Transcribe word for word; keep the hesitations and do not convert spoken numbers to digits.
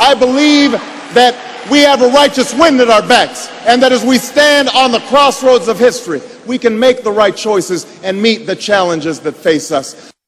I believe that we have a righteous wind at our backs, and that as we stand on the crossroads of history, we can make the right choices and meet the challenges that face us.